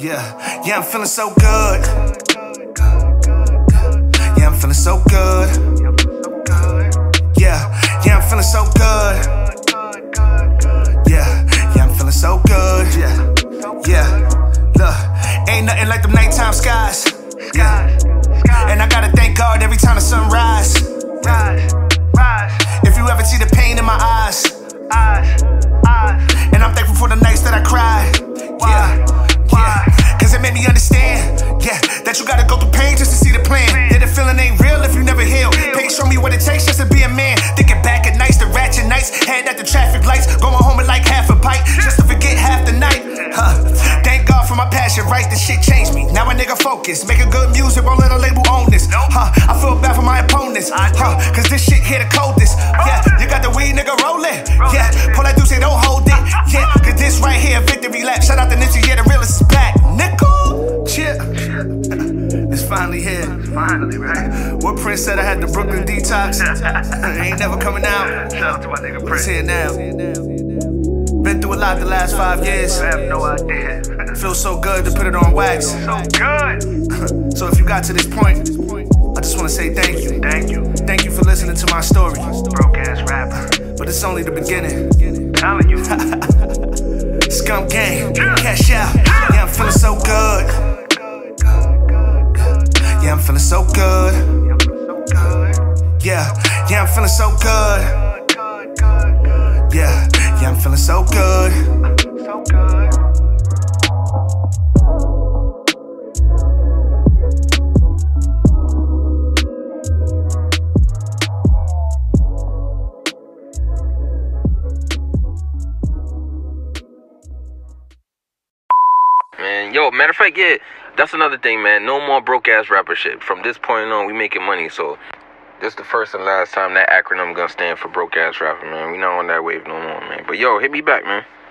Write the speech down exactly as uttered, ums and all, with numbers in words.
Yeah, yeah, I'm feeling so good. Yeah, I'm feeling so good. Yeah, yeah, I'm feeling so good. Yeah, yeah, I'm feeling so good. Yeah, yeah. Look, ain't nothing like them nighttime skies. Yeah, and I gotta thank God every time the sun rise. If you ever see the pain in my eyes, and I'm thankful for the nights that I cried. Yeah, yeah, cause it made me understand, yeah, that you gotta go through pain just to see the plan. Yeah, the feeling ain't real if you never heal. Pain show me what it takes just to be a man. Thinking back at nights, the ratchet nights, heading at the traffic lights, going home with like half a pint, just to forget half the night. Huh. Thank God for my passion, right? This shit changed me. Now a nigga focus, making good music, won't let a label own this. Huh. I feel bad for my opponents, huh? Cause this shit here the coldest. Yeah, you got the weed, nigga, rolling. Yeah, pull that dude, say don't hold it. Yeah, cause this right here, victory lap. Shout out to Nipsey, yeah, the realest is back. Nickel, yeah. It's finally here. Finally, right? What Prince said I had the Brooklyn detox. Ain't never coming out. Shout out to my nigga Prince. It's here now. Been through a lot the last five years. I have no idea. Feels so good to put it on wax. So good. So if you got to this point, I just wanna say thank you. Thank you. Thank you for listening to my story. Broke ass rapper. But it's only the beginning. Telling you. Scum gang, cash out. Yeah, I'm feeling so good. Yeah, I'm feeling so good. Yeah, yeah, I'm feeling so good. Yeah, yeah, I'm feeling so good. So good. Man, yo, matter of fact, yeah, that's another thing, man. No more broke ass rapper shit. From this point on, we making money. So this the first and last time that acronym gonna stand for broke ass rapper, man. We not on that wave no more, man. But yo, hit me back, man.